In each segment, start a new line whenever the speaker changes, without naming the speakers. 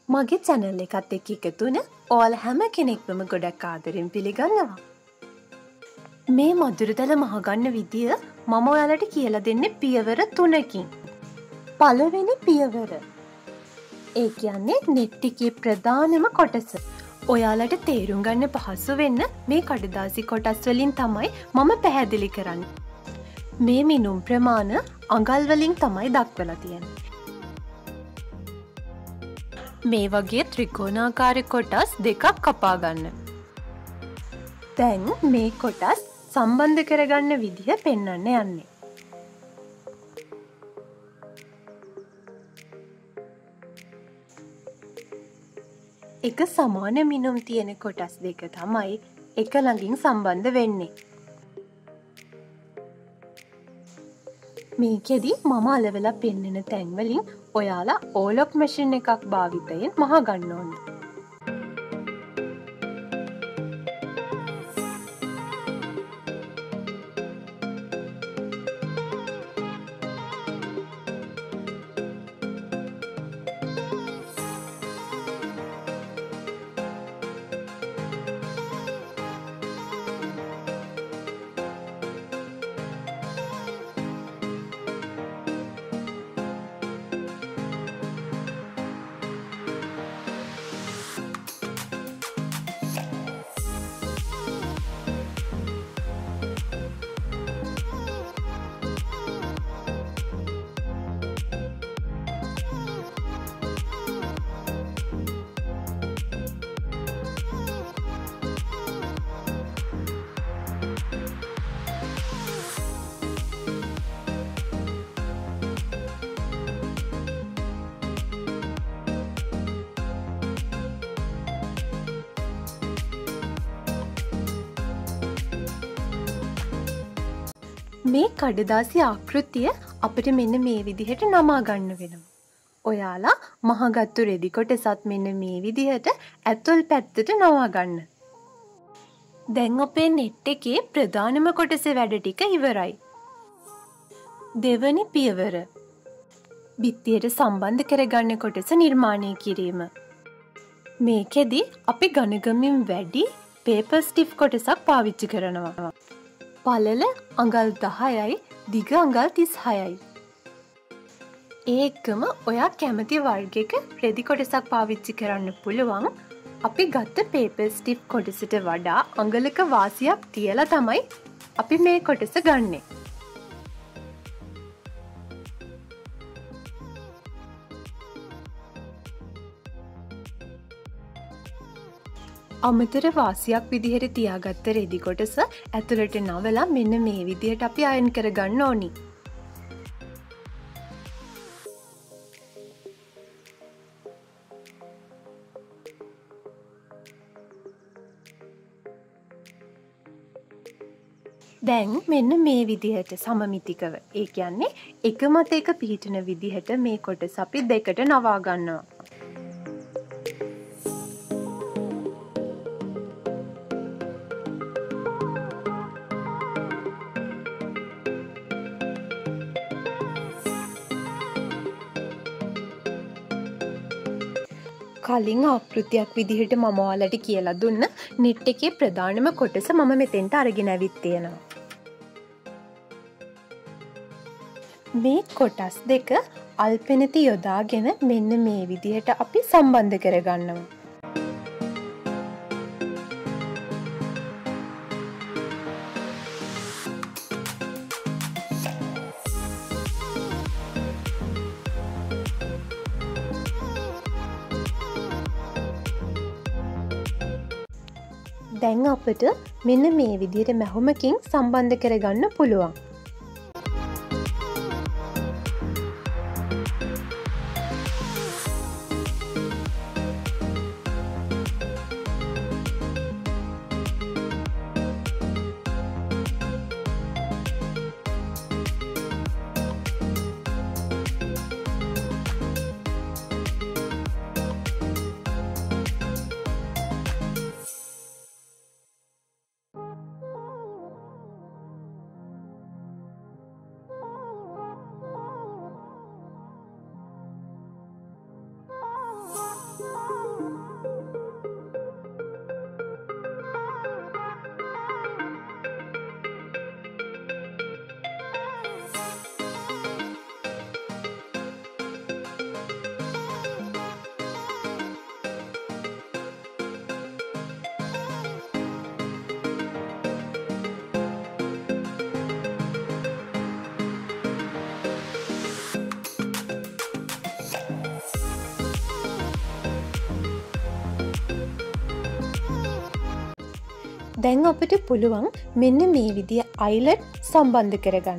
මගේ channel එකත් එක්ක එකතු වෙන ඔයාලා හැම කෙනෙක්වම ගොඩක් ආදරෙන් පිළිගන්නවා. මේ මధుරතල මහගන්න විදිය මම ඔයාලට කියලා දෙන්නේ පියවර 3කින්. පළවෙනි පියවර. ඒ කියන්නේ net එකේ ප්‍රධානම කොටස. ඔයාලට තේරුම් ගන්න පහසු වෙන්න මේ කඩදාසි කොටස් වලින් තමයි මම පැහැදිලි කරන්නේ. මේ මිනුම් ප්‍රමාණ අඟල් වලින් තමයි දක්වලා තියෙන්නේ. මේ වගේ ත්‍රිකෝණාකාර කොටස් දෙකක් කපා ගන්න. දැන් මේ කොටස් සම්බන්ධ කරගන්න විදිහ පෙන්වන්න යන්නේ. එක සමාන මිනුම් තියෙන කොටස් දෙක තමයි එක ළඟින් සම්බන්ධ වෙන්නේ. මේකෙදි මම අලවලා පෙන්වන තැන් වලින් ඔයාලා ඕලොක් මැෂින් එකක් භාවිතයෙන් මහ ගන්න ඕනේ. මේ කඩදාසි ආකෘතිය අපිට මෙන්න මේ විදිහට නමා ගන්න වෙනවා. ඔයාලා මහගත්තු රෙදි කොටසත් මෙන්න මේ විදිහට ඇතුල් පැත්තට නමා ගන්න. දැන් අපේ net එකේ ප්‍රධානම කොටසේ වැඩ ටික ඉවරයි. දෙවැනි පියවර. බිත්තියට සම්බන්ධ කරගන්න කොටස නිර්මාණය කිරීම. මේකෙදි අපි ගණගමින් වැඩි paper stiff කොටසක් පාවිච්චි කරනවා. පළල අඟල් 10යි දිග අඟල් 36යි. ඒකම ඔයා කැමති වර්ගයක රෙදි කොටසක් පාවිච්චි කරන්න පුළුවන්. අපි ගත්ත paper stiff කොටසට වඩා අඟලක වාසියක් තියලා තමයි අපි මේ කොටස ගන්නෙ. අමතර වාසියක් විදිහට තියාගත්ත රෙදි කොටස ඇතුළට නවලා මෙන්න මේ විදිහට අපි අයන් කරගන්න ඕනි. දැන් මෙන්න මේ විදිහට සමමිතිකව. ඒ කියන්නේ එක මත එක පිහිටන විදිහට මේ කොටස අපි දෙකට නවා ගන්නවා. කලින් ආකෘතියක් විදිහට මම ඔයාලට කියලා දුන්න net එකේ ප්‍රධානම කොටස මම මෙතෙන්ට අරගෙන ඇවිත් තියෙනවා. මේ කොටස් දෙක අල්පෙනති යොදාගෙන මෙන්න මේ විදිහට අපි සම්බන්ධ කරගන්නවා. දැන් අපට මෙන්න මේ විදිහට මැහුමකින් සම්බන්ධ කරගන්න පුළුවන්. දැන් අපිට පුළුවන් මෙන්න මේ විදිය අයිලට් සම්බන්ධ කරගන්න.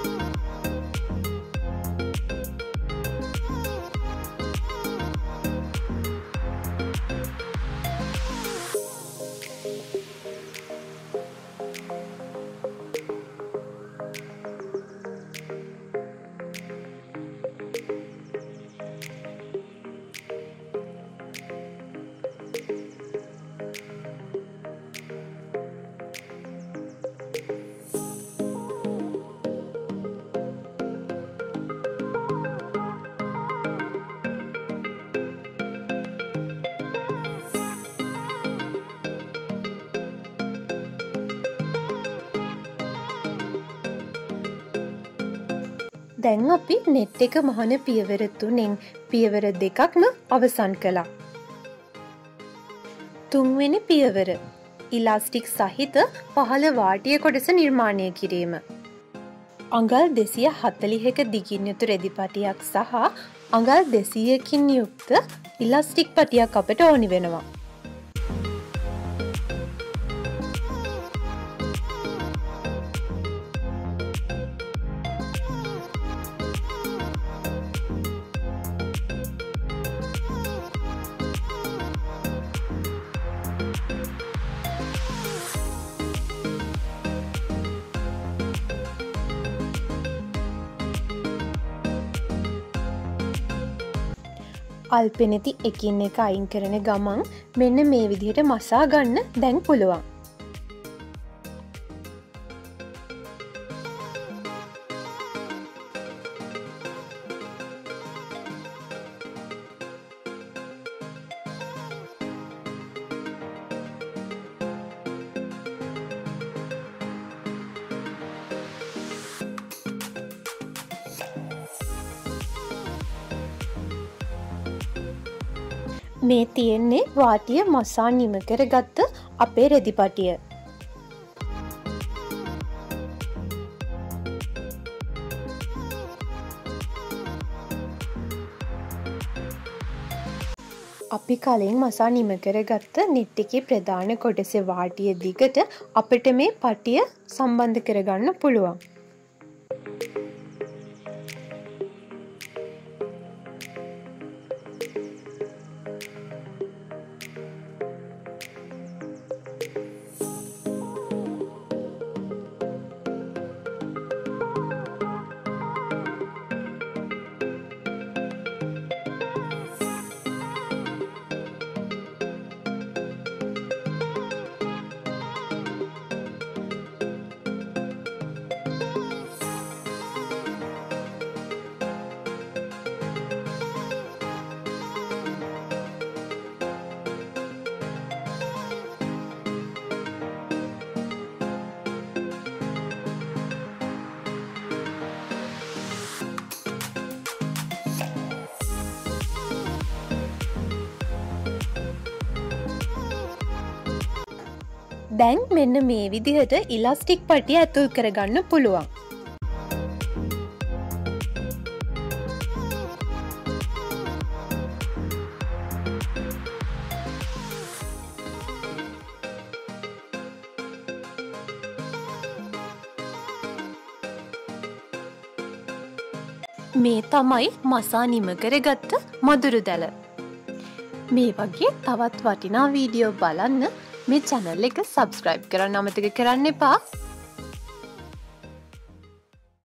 දැන් අපි නෙට් එක මහන පියවර 3න් පියවර 2ක්ම අවසන් කළා. තුන්වෙනි පියවර ඉලාස්ටික් සහිත පහළ වාටිය කොටස නිර්මාණය කිරීම. අඟල් 240ක දිගින් යුතු රෙදි පටියක් සහ අඟල් 200කින් යුක්ත ඉලාස්ටික් පටියක් අපට ඕනි වෙනවා. අල්පෙනෙති එකින් එක අයින් කරන ගමන් මෙන්න මේ විදිහට මසා ගන්න දැන් පුළුවන්. මේ තියෙන්නේ වාටිය මසා නිම කරගත්ත අපේ රෙදිපටිය. අපි කලින් මසා නිම කරගත්ත නෙට් එකේ ප්‍රධාන කොටසේ වාටිය දිගට අපිට මේ පටිය සම්බන්ධ කරගන්න පුළුවන්. දැන් මෙන්න මේ විදිහට ඉලාස්ටික් පටිය ඇතුල් කරගන්න පුළුවන්. මේ තමයි මසා නිම කරගත්ත මදුරු දැල. මේ වගේ තවත් වටිනා වීඩියෝ බලන්න මේ channel එක subscribe කරන්න අමතක කරන්න එපා.